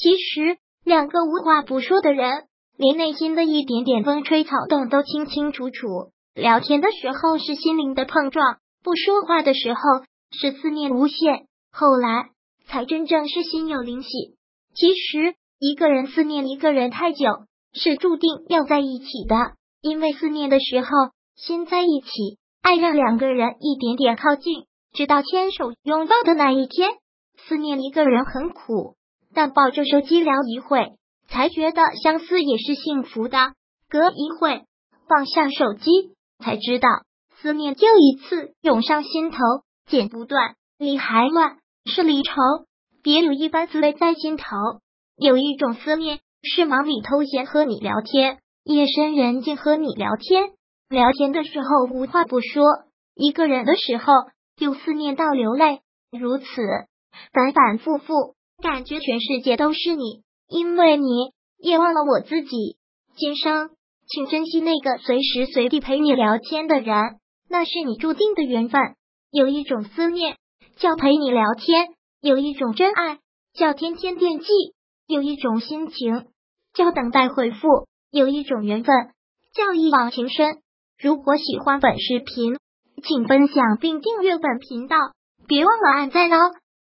其实两个无话不说的人，连内心的一点点风吹草动都清清楚楚。聊天的时候是心灵的碰撞，不说话的时候是思念无限，后来才真正是心有灵犀。其实一个人思念一个人太久，是注定要在一起的，因为思念的时候心在一起，爱让两个人一点点靠近，直到牵手拥抱的那一天。思念一个人很苦，但抱着手机聊一会，才觉得相思也是幸福的。隔一会放下手机，才知道思念又一次涌上心头，剪不断，理还乱，是离愁，别有一番滋味在心头。有一种思念是忙里偷闲和你聊天，夜深人静和你聊天，聊天的时候无话不说，一个人的时候又思念到流泪，如此反反复复，感觉全世界都是你，因为你也忘了我自己。今生请珍惜那个随时随地陪你聊天的人，那是你注定的缘分。有一种思念叫陪你聊天，有一种真爱叫天天惦记，有一种心情叫等待回复，有一种缘分叫一往情深。如果喜欢本视频，请分享并订阅本频道，别忘了按赞哦。